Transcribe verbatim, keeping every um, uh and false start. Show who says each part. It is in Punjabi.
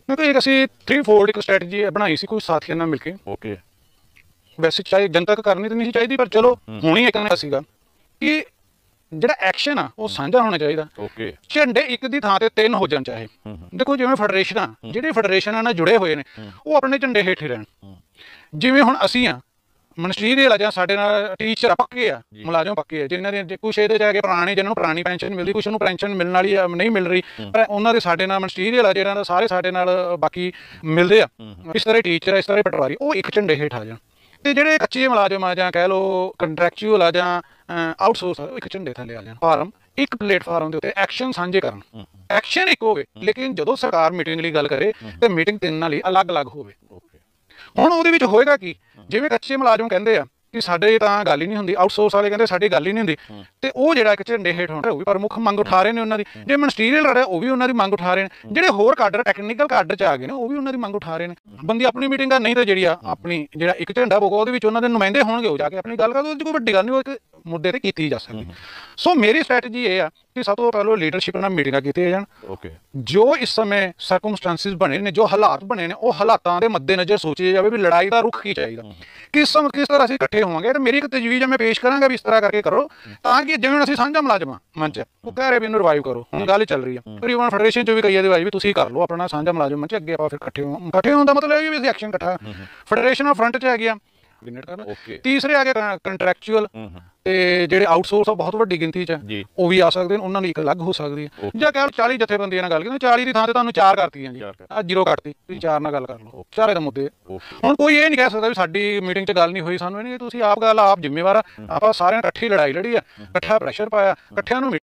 Speaker 1: ਕਿਉਂਕਿ ਇੱਕ ਅਸੀਂ ਥ੍ਰੀ ਫੋਲਡ ਇੱਕ ਸਟ੍ਰੈਟਜੀ ਬਣਾਈ ਸੀ ਕੁਝ ਸਾਥੀਆਂ ਨਾਲ ਮਿਲ ਕੇ।
Speaker 2: ਓਕੇ।
Speaker 1: ਵੈਸੇ ਚਾਹੇ ਜਨਤਕ ਕਰਨੀ ਤਾਂ ਨਹੀਂ ਸੀ ਚਾਹੀਦੀ, ਪਰ ਚਲੋ ਹੋਣੀ ਇੱਕ ਨਾ ਸੀਗਾ ਕਿ ਜਿਹੜਾ ਐਕਸ਼ਨ ਆ ਉਹ ਸਾਂਝਾ ਹੋਣਾ ਚਾਹੀਦਾ।
Speaker 2: ਓਕੇ।
Speaker 1: ਝੰਡੇ ਇੱਕ ਦੀ ਥਾਂ ਤੇ ਤਿੰਨ ਹੋ ਜਾਣ ਚਾਹੇ। ਦੇਖੋ ਜਿਵੇਂ ਫੈਡਰੇਸ਼ਨਾਂ ਜਿਹੜੇ ਫੈਡਰੇਸ਼ਨਾਂ ਨਾਲ ਜੁੜੇ ਹੋਏ ਨੇ ਉਹ ਆਪਣੇ ਝੰਡੇ ਹੇਠ ਹੀ ਰਹਿਣ। ਜਿਵੇਂ ਹੁਣ ਅਸੀਂ ਆ ਮਨਿਸਟਰੀਅਲ ਆ ਜਾਂ ਸਾਡੇ ਨਾਲ ਟੀਚਰ ਪੱਕੇ ਆ, ਮੁਲਾਜ਼ਮ ਪੱਕੇ ਆ, ਜਿਨ੍ਹਾਂ ਦੇ ਕੁਛ ਇਹਦੇ 'ਚ ਆ ਕੇ ਪੁਰਾਣੇ ਜਿਹਨਾਂ ਨੂੰ ਪੁਰਾਣੀ ਪੈਨਸ਼ਨ ਮਿਲਦੀ, ਕੁਛ ਨੂੰ ਪੈਨਸ਼ਨ ਮਿਲਣ ਵਾਲੀ ਨਹੀਂ ਮਿਲ ਰਹੀ, ਪਰ ਉਹਨਾਂ ਦੇ ਸਾਡੇ ਨਾਲ ਮਨਿਸਟਰੀਅਲ ਆ ਜਿਹਨਾਂ ਦਾ ਸਾਰੇ ਸਾਡੇ ਨਾਲ ਬਾਕੀ ਮਿਲਦੇ ਆ। ਇਸ ਤਰ੍ਹਾਂ ਟੀਚਰ ਆ, ਇਸ ਤਰ੍ਹਾਂ ਪਟਵਾਰੀ, ਉਹ ਇੱਕ ਝੰਡੇ ਹੇਠ ਆ ਜਾਣ। ਤੇ ਜਿਹੜੇ ਕੱਚੇ ਮੁਲਾਜ਼ਮ ਆ ਜਾਂ ਕਹਿ ਲਓ ਕੰਟਰੈਕਚੁਅਲ ਆ ਜਾਂ ਆਊਟਸੋਰਸ ਆ, ਉਹ ਇੱਕ ਝੰਡੇ ਥੱਲੇ ਆ ਜਾਣ। ਫਾਰਮ ਇੱਕ ਪਲੇਟਫਾਰਮ ਦੇ ਉੱਤੇ ਐਕਸ਼ਨ ਸਾਂਝੇ ਕਰਨ, ਐਕਸ਼ਨ ਇੱਕ ਹੋਵੇ, ਲੇਕਿਨ ਜਦੋਂ ਸਰਕਾਰ ਮੀਟਿੰਗ ਲਈ ਗੱਲ ਕਰੇ ਤੇ ਮੀਟਿੰਗ ਤਿੰਨਾਂ ਲਈ ਅਲੱਗ-ਅਲੱਗ ਹੋਵੇ। ਹੁਣ ਉਹਦੇ ਵਿੱਚ ਹੋਏਗਾ ਕੀ, ਜਿਵੇਂ ਕੱਚੇ ਮੁਲਾਜ਼ਮ ਕਹਿੰਦੇ ਆ ਕਿ ਸਾਡੇ ਤਾਂ ਗੱਲ ਹੀ ਨਹੀਂ ਹੁੰਦੀ, ਆਊਟਸੋਰਸ ਵਾਲੇ ਕਹਿੰਦੇ ਸਾਡੀ ਗੱਲ ਹੀ ਨਹੀਂ ਹੁੰਦੀ, ਤੇ ਉਹ ਜਿਹੜਾ ਇੱਕ ਝੰਡੇ ਹੇਠ ਹੋਣਾ ਉਹ ਵੀ ਪ੍ਰਮੁੱਖ ਮੰਗ ਉਠਾ ਰਹੇ ਨੇ ਉਹਨਾਂ ਦੀ। ਜੇ ਮਨਿਸਟਰੀਅਲ ਰਹੇ ਉਹ ਵੀ ਉਹਨਾਂ ਦੀ ਮੰਗ ਉਠਾ ਰਹੇ ਨੇ, ਜਿਹੜੇ ਹੋਰ ਕਾਡਰ ਟੈਕਨੀਕਲ ਕਾਡਰ 'ਚ ਆ ਗਏ ਨੇ ਉਹ ਵੀ ਉਹਨਾਂ ਦੀ ਮੰਗ ਉਠਾ ਰਹੇ ਨੇ। ਬੰਦੀ ਆਪਣੀ ਮੀਟਿੰਗ ਆ, ਨਹੀਂ ਤਾਂ ਜਿਹੜੀ ਆ ਆਪਣੀ ਜਿਹੜਾ ਇੱਕ ਝੰਡਾ ਹੋਊਗਾ ਉਹਦੇ ਵਿੱਚ ਉਹਨਾਂ ਦੇ ਨੁਮਾਇੰਦੇ ਹੋਣਗੇ, ਉਹ ਜਾ ਕੇ ਆਪਣੀ ਗੱਲ ਕਰਦੇ, ਉਹਦੇ 'ਚ ਕੋਈ ਵੱਡੀ ਗੱਲ ਨਹੀਂ, ਉਹ ਇੱਕ ਮੁੱਦੇ ਤੇ ਕੀਤੀ ਜਾ ਸਕਦੀ। ਸੋ ਮੇਰੀ ਸਟ੍ਰੈਟਜੀ ਇਹ ਆ ਕਿ ਸਭ ਤੋਂ ਪਹਿਲਾਂ ਲੀਡਰਸ਼ਿਪ ਨਾਲ ਮੀਟਿੰਗਾਂ ਕੀਤੀਆਂ ਜਾਣ।
Speaker 2: ਓਕੇ।
Speaker 1: ਜੋ ਇਸ ਸਮੇਂ ਸਰਕਮਸਟੈਂਸਿਸ ਬਣੇ ਨੇ, ਜੋ ਹਾਲਾਤ ਬਣੇ ਨੇ, ਉਹ ਹਾਲਾਤਾਂ ਦੇ ਮੱਦੇਨਜ਼ਰ ਸੋਚਿਆ ਜਾਵੇ ਵੀ ਲੜਾਈ ਦਾ ਰੁਖ ਕੀ ਚਾਹੀਦਾ, ਕਿਸ ਸਮੇਂ ਕਿਸ ਤਰ੍ਹਾਂ ਅਸੀਂ ਇਕੱਠੇ ਹੋਵਾਂਗੇ। ਤੇ ਮੇਰੀ ਇੱਕ ਤਜਵੀਜ਼ ਮੈਂ ਪੇਸ਼ ਕਰਾਂਗਾ ਵੀ ਇਸ ਤਰ੍ਹਾਂ ਕਰਕੇ ਕਰੋ ਤਾਂ ਕਿ ਜਿਵੇਂ ਅਸੀਂ ਸਾਂਝਾ ਮੁਲਾਜ਼ਮ ਮੰਚ ਉਹ ਕਹਿ ਰਹੇ ਵੀ ਇਹਨੂੰ ਰਿਵਾਈਵ ਕਰੋ, ਹੁਣ ਗੱਲ ਚੱਲ ਰਹੀ ਆ ਤਕਰੀਬਨ ਫੈਡਰੇਸ਼ਨ 'ਚ ਵੀ ਕਈ ਇਹਦੇ ਵੀ ਤੁਸੀਂ ਕਰ ਲਓ ਆਪਣਾ ਸਾਂਝਾ ਮੁਲਾਜ਼ਮ ਮੰਚ, ਅੱਗੇ ਆਪਾਂ ਫਿਰ ਇਕੱਠੇ ਹੋ ਇਕੱਠੇ ਹੋਣ ਦਾ ਮਤਲਬ ਇਹ ਵੀ ਅਸੀਂ ਐਕਸ਼ਨ ਇਕੱਠਾ। ਫੈਡਰੇਸ਼ਨ ਆਫ ਫਰੰਟ 'ਚ ਹੈਗੀ ਆ। ਤੀਸਰੇ ਆ ਗਏ ਕੰਟਰੈਕਚੁਅਲ ਤੇ ਜਿਹੜੇ ਆਊਟਸੋਰਸ ਆ ਬਹੁਤ ਵੱਡੀ ਗਿਣਤੀ 'ਚ ਉਹ ਵੀ ਆ ਸਕਦੇ ਨੇ, ਉਹਨਾਂ ਨੂੰ ਇੱਕ ਅਲੱਗ ਹੋ ਸਕਦੀ ਹੈ। ਜਾਂ ਕਹਿ ਲਓ ਚਾਲੀ ਜਥੇਬੰਦੀਆਂ ਨਾਲ ਗੱਲ ਕੀਤੀ, ਚਾਲੀ ਦੀ ਥਾਂ ਤੇ ਤੁਹਾਨੂੰ ਚਾਰ ਕਰਤੀਆਂ ਜੀ, ਆ ਜ਼ੀਰੋ ਕੱਟਤੀ, ਤੁਸੀਂ ਚਾਰ ਨਾਲ ਗੱਲ ਕਰ ਲਓ, ਚਾਰੇ ਦੇ ਮੁੱਦੇ। ਹੁਣ ਕੋਈ ਇਹ ਨਹੀਂ ਕਹਿ ਸਕਦਾ ਵੀ ਸਾਡੀ ਮੀਟਿੰਗ 'ਚ ਗੱਲ ਨਹੀਂ ਹੋਈ, ਸਾਨੂੰ ਇਹ ਨਹੀਂ, ਤੁਸੀਂ ਆਪ ਗੱਲ ਆਪ ਜ਼ਿੰਮੇਵਾਰ ਆ, ਆਪਾਂ ਸਾਰਿਆਂ ਇਕੱਠੀ ਲੜਾਈ ਲੜੀ ਆ, ਇਕੱਠਾ ਪ੍ਰੈਸ਼ਰ ਪਾਇਆ, ਇਕੱਠਿਆਂ ਨੂੰ